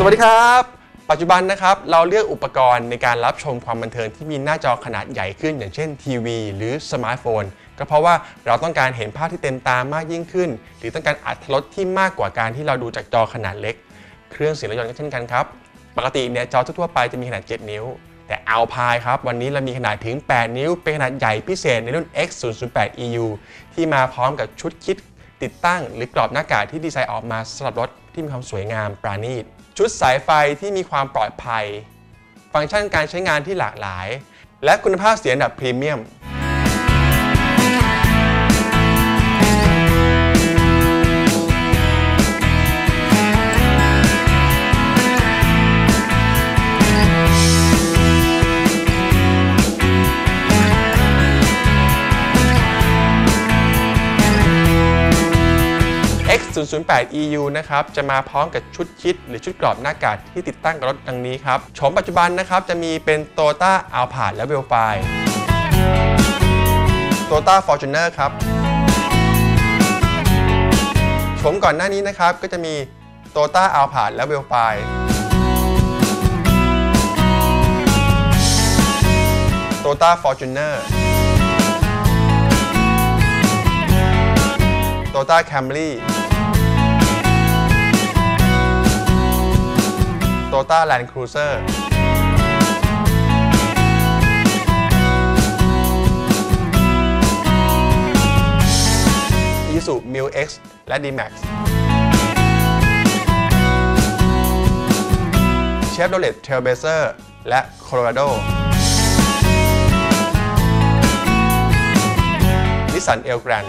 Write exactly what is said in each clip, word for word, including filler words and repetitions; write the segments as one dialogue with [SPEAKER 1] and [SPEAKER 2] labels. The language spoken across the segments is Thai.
[SPEAKER 1] วัสดีครับปัจจุบันนะครับเราเลือกอุปกรณ์ในการรับชมความบันเทิงที่มีหน้าจอขนาดใหญ่ขึ้นอย่างเช่นทีวีหรือสมาร์ทโฟนก็เพราะว่าเราต้องการเห็นภาพที่เต็มตามากยิ่งขึ้นหรือต้องการอรรถรสที่มากกว่าการที่เราดูจากจอขนาดเล็กเครื่องเสียงรถยนต์ก็เช่นกันครับปกติเนี่ยจอทั่วไปจะมีขนาดเจ็ดนิ้วแต่อัลไพน์ครับวันนี้เรามีขนาดถึงแปดนิ้วเป็นขนาดใหญ่พิเศษในรุ่น เอ็กซ์ ศูนย์ ศูนย์ แปด อี ยู ที่มาพร้อมกับชุดคิดติดตั้งหรือกรอบหน้ากากที่ดีไซน์ออกมาสำหรับรถที่มีความสวยงามปราณีตชุดสายไฟที่มีความปลอดภัยฟังก์ชันการใช้งานที่หลากหลายและคุณภาพเสียงแบบพรีเมียมเอ็กซ์ ศูนย์ ศูนย์ แปด อี ยู นะครับจะมาพร้อมกับชุดคิดหรือชุดกรอบหน้ากากที่ติดตั้งกับรถดังนี้ครับโฉมปัจจุบันนะครับจะมีเป็น Toyota Alphard และ Velfire Toyota Fortuner ครับโฉมก่อนหน้านี้นะครับก็จะมี Toyota Alphard และ Velfire Toyota Fortuner Toyota Camry Toyota Land Cruiser Isuzu Mu-X และ D-Max Chevrolet Trailblazer และ Colorado Nissan Elgrand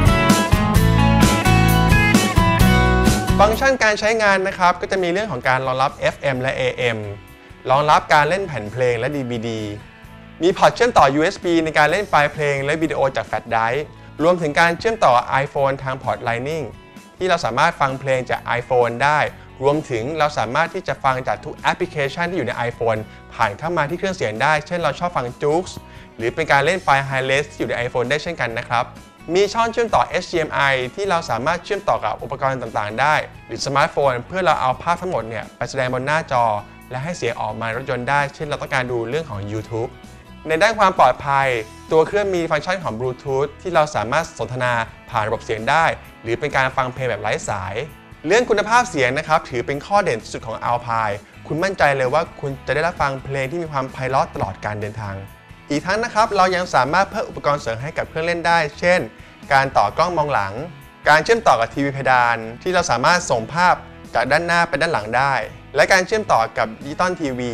[SPEAKER 1] ฟังก์ชันการใช้งานนะครับก็จะมีเรื่องของการรองรับ เอฟ เอ็ม และ เอ เอ็ม รองรับการเล่นแผ่นเพลงและ ดี วี ดี มีพอร์ตเชื่อมต่อ ยู เอส บี ในการเล่นไฟล์เพลงและวิดีโอจากแฟลชไดรฟ์รวมถึงการเชื่อมต่อ iPhone ทางพอร์ต Lightning ที่เราสามารถฟังเพลงจาก iPhone ได้รวมถึงเราสามารถที่จะฟังจากทุกแอปพลิเคชันที่อยู่ใน iPhone ผ่านเข้ามาที่เครื่องเสียงได้เช่นเราชอบฟัง Joox หรือเป็นการเล่นไฟล์ Hi-Res ที่อยู่ใน iPhone ได้เช่นกันนะครับมีช่องเชื่อมต่อ เอช ดี เอ็ม ไอ ที่เราสามารถเชื่อมต่อกับอุปกรณ์ต่างๆได้หรือสมาร์ทโฟนเพื่อเราเอาภาพทั้งหมดเนี่ยไปแสดงบนหน้าจอและให้เสียงออกมารถยนต์ได้เช่นเราต้องการดูเรื่องของ YouTube ในด้านความปลอดภัยตัวเครื่องมีฟังก์ชันของ Bluetooth ที่เราสามารถสนทนาผ่านระบบเสียงได้หรือเป็นการฟังเพลงแบบไร้สายเรื่องคุณภาพเสียงนะครับถือเป็นข้อเด่นสุดของ Alpine คุณมั่นใจเลยว่าคุณจะได้รับฟังเพลงที่มีความไพเราะตลอดการเดินทางอีกทั้งนะครับเรายังสามารถเพิ่มอุปกรณ์เสริมให้กับเครื่องเล่นได้เช่นการต่อกล้องมองหลังการเชื่อมต่อกับทีวีเพดานที่เราสามารถส่งภาพจากด้านหน้าไปด้านหลังได้และการเชื่อมต่อกับดิจิตอลทีวี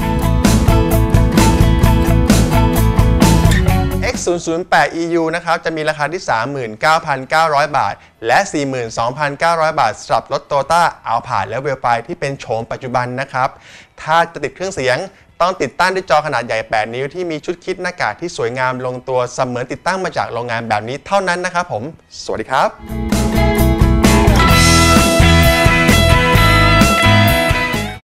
[SPEAKER 1] เอ็กซ์ ศูนย์ ศูนย์ แปด อี ยู นะครับจะมีราคาที่ สามหมื่นเก้าพันเก้าร้อย บาทและ สี่หมื่นสองพันเก้าร้อย บาทสำหรับรถ Toyota Alphard และ Velfire ที่เป็นโฉมปัจจุบันนะครับถ้าจะติดเครื่องเสียงต้องติดตั้งด้วยจอขนาดใหญ่แปดนิ้วที่มีชุดคิดหน้ากากที่สวยงามลงตัวเสมือนติดตั้งมาจากโรงงานแบบนี้เท่านั้นนะครับผมสวัสดีครับ